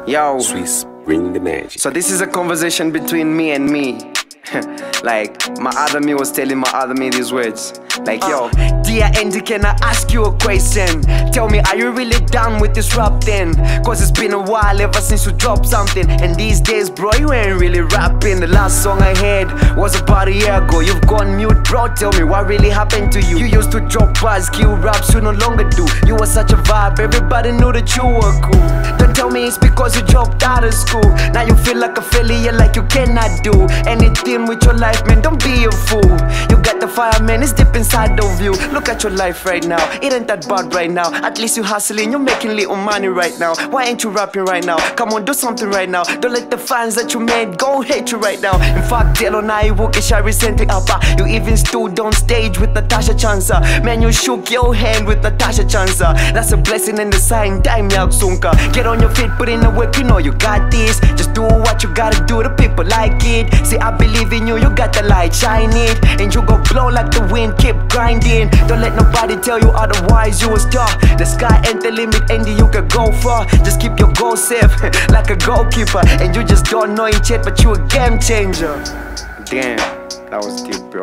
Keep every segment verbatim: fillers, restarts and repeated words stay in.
Yo, Swiss, bring the magic. so this is a conversation between me and me. Like, my other me was telling my other me these words. Like, yo, uh, dear Andy, can I ask you a question? Tell me, are you really done with this rap then? Cause it's been a while ever since you dropped something. And these days, bro, you ain't really rapping. The last song I heard was about a year ago. You've gone mute, bro, tell me what really happened to you. You used to drop bars, kill raps, you no longer do. You were such a vibe, everybody knew that you were cool. Don't tell me it's because you dropped out of school. Now you feel like a failure, like you cannot do anything with your life, man, don't be a fool. You got the fire, man, it's deep inside of you. Look at your life right now, it ain't that bad right now. At least you hustling, you're making little money right now. Why ain't you rapping right now? Come on, do something right now. Don't let the fans that you made go hate you right now. In fact, Delo Naiwukisha recently up. You even stood on stage with Natasha Chansa. Man, you shook your hand with Natasha Chansa. That's a blessing and a sign, time Sunka. Get on your feet, put in the work, you know you got this. Just do what you gotta do, the people like it. See, I believe in you, you got the light, shine it. And you go blow like the wind, keep grinding. Don't let nobody tell you otherwise, you a star. The sky ain't the limit, and you can go far. Just keep your goal safe, like a goalkeeper. And you just don't know it yet, but you a game changer. Damn, that was deep, bro.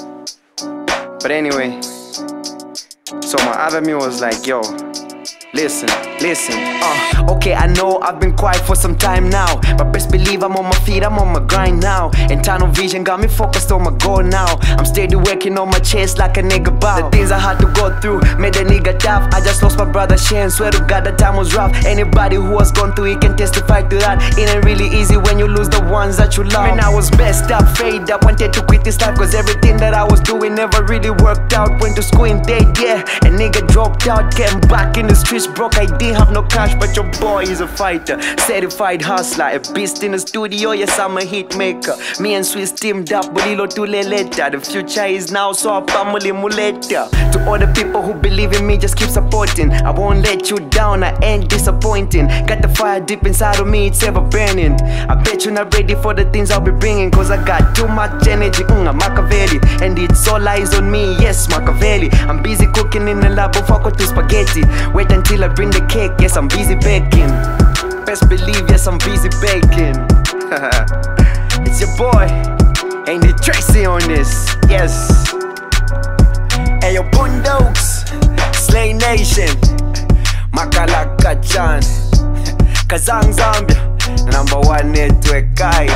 But anyway, so my other me was like, yo, listen, listen, uh okay, I know I've been quiet for some time now, but best believe I'm on my feet, I'm on my grind now. And tunnel vision got me focused on my goal now. I'm steady working on my chest like a nigga bow. The things I had to go through made a nigga tough. I just lost my brother Shane, swear to God the time was rough. Anybody who was gone through it can testify to that. It ain't really easy when you lose the ones that you love. Man, I was messed up, fade up, wanted to quit this life, cause everything that I was doing never really worked out. Went to school in dead, yeah, a nigga dropped out, came back in the streets broke. I didn't have no cash, but your boy is a fighter, certified hustler, a beast in the studio, yes I'm a hit maker. Me and Swiss teamed up, bulilo tule later. The future is now, so I'm family muleta. To all the people who believe in me, just keep supporting. I won't let you down, I ain't disappointing. Got the fire deep inside of me, it's ever burning. I bet you're not ready for the things I'll be bringing, cause I got too much energy, mm, I'm Machiavelli. And it's all eyes on me, yes Machiavelli. I'm busy cooking in the lab, fuck with the spaghetti. Wait until I bring the cake, yes I'm busy baking. Best believe, yes I'm busy baking. It's your boy, ain't it Tracy on this, yes. Hey yo Boondokes, Slay Nation, Makalaka Chan, Kazang Zambia, number one network guy.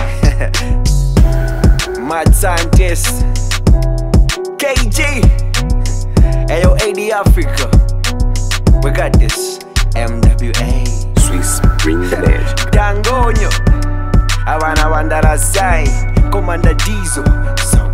Mad Scientist, K G, hey yo A D Africa, we got this. M W A Swiss, bring the magic. Dangonyo, Awana Wandara Sai, Commander Diesel. So